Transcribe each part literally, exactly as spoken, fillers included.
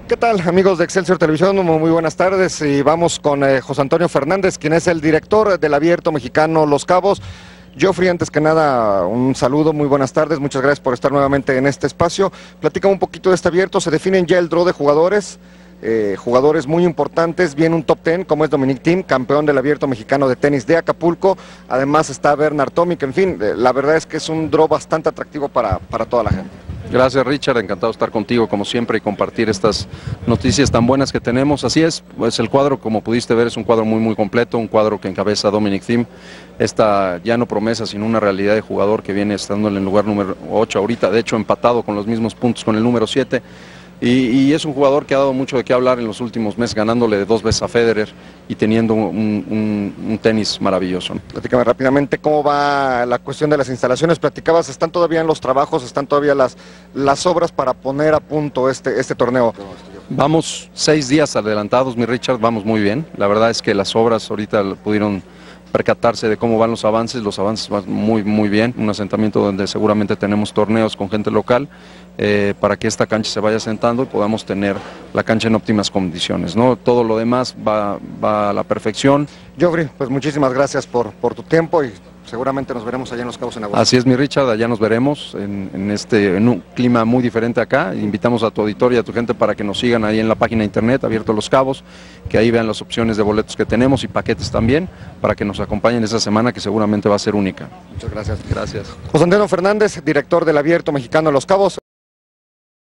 ¿Qué tal, amigos de Excelsior Televisión? Muy buenas tardes y vamos con eh, José Antonio Fernández, quien es el director del Abierto Mexicano Los Cabos. Joffrey, antes que nada, un saludo, muy buenas tardes, muchas gracias por estar nuevamente en este espacio. Platícame un poquito de este abierto, se definen ya el draw de jugadores, eh, jugadores muy importantes, viene un top ten como es Dominic Thiem, campeón del Abierto Mexicano de Tenis de Acapulco, además está Bernard Tomic, en fin, eh, la verdad es que es un draw bastante atractivo para, para toda la gente. Gracias, Richard, encantado de estar contigo como siempre y compartir estas noticias tan buenas que tenemos. Así es, pues el cuadro, como pudiste ver, es un cuadro muy muy completo, un cuadro que encabeza Dominic Thiem, esta ya no promesa sino una realidad de jugador que viene estando en el lugar número ocho ahorita, de hecho empatado con los mismos puntos con el número siete. Y, y es un jugador que ha dado mucho de qué hablar en los últimos meses, ganándole dos veces a Federer y teniendo un, un, un tenis maravilloso, ¿no? Platícame rápidamente cómo va la cuestión de las instalaciones. Platicabas, ¿están todavía en los trabajos, están todavía las, las obras para poner a punto este, este torneo? Vamos seis días adelantados, mi Richard, vamos muy bien. La verdad es que las obras ahorita pudieron percatarse de cómo van los avances, los avances van muy muy bien, un asentamiento donde seguramente tenemos torneos con gente local eh, para que esta cancha se vaya sentando y podamos tener la cancha en óptimas condiciones, ¿no? Todo lo demás va, va a la perfección. Joffrey, pues muchísimas gracias por, por tu tiempo y seguramente nos veremos allá en Los Cabos en agosto. Así es, mi Richard, allá nos veremos en, en, este, en un clima muy diferente acá. Invitamos a tu auditorio y a tu gente para que nos sigan ahí en la página de internet, Abierto Los Cabos, que ahí vean las opciones de boletos que tenemos y paquetes también, para que nos acompañen esta semana que seguramente va a ser única. Muchas gracias. Gracias. José Antonio Fernández, director del Abierto Mexicano Los Cabos.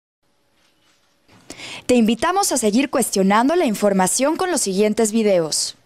Te invitamos a seguir cuestionando la información con los siguientes videos.